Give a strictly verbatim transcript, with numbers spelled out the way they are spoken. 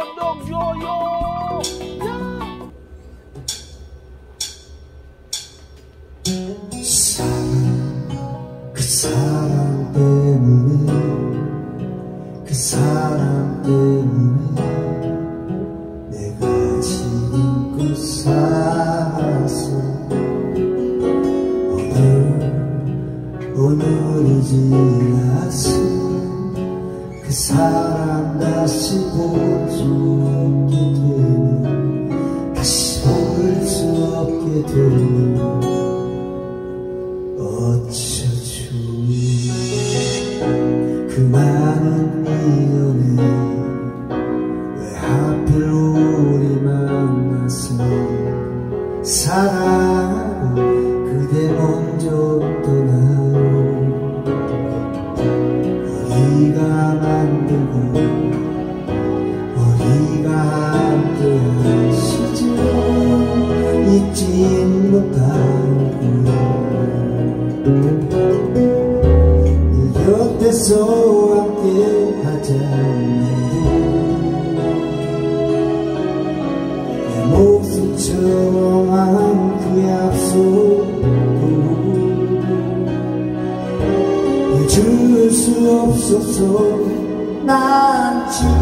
요요요 사랑, 그 사랑 때문에, 그 사랑 때문에 내가 지금껏 살았어. 오늘, 오늘이 지났어. 그 사람 다시 볼 수 없게 되면, 다시 볼 수 없게 되면 어쩌죠. 그 많은 인연에 왜 하필 우리 만나서 사랑하고 그대 먼저 떠나요. 우리가 만들고 우리가 함께한 시절 잊지 못하고 늘 곁에서 함께 하자고 내 목숨처럼 한 그 약속도 잊을 수 없어서 난 지금